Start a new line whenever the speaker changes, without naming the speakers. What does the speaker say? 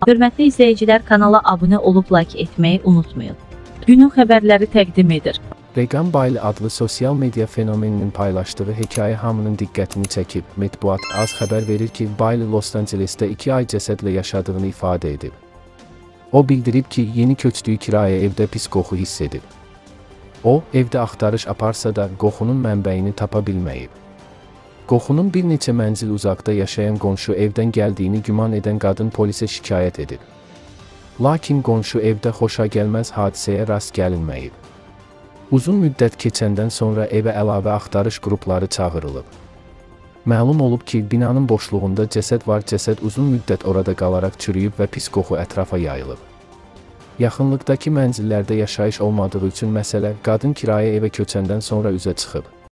Hörmətli izləyicilər, kanala abunə olub like etməyi unutmayın. Günün xəbərləri təqdim edir.
Regan Bailey adlı sosial media fenomeninin paylaşdığı hekayə hamının diqqətini çəkib. Mətbuat az xəbər verir ki, Bailey Los Angeles'də 2 ay cəsədlə yaşadığını ifadə edib. O bildirib ki, yeni köçdüyü kirayə evdə pis qoxu hiss edib. O, evdə axtarış aparsa da qoxunun mənbəyini tapa bilməyib. Qoxunun bir neçə mənzil uzaqda yaşayan qonşu evdən gəldiyini güman edən qadın polisə şikayət edib. Lakin qonşu evdə xoşagəlməz hadisəyə rast gəlinməyib. Uzun müddət keçəndən sonra evə əlavə axtarış qrupları çağırılıb. Məlum olub ki, binanın boşluğunda cəsəd var. Cəsəd uzun müddət orada qalaraq çürüyüb və pis qoxu ətrafa yayılıb. Yaxınlıqdakı mənzillərdə yaşayış olmadığı üçün məsələ qadın kirayə evə köçəndən sonra üzə çıxıb.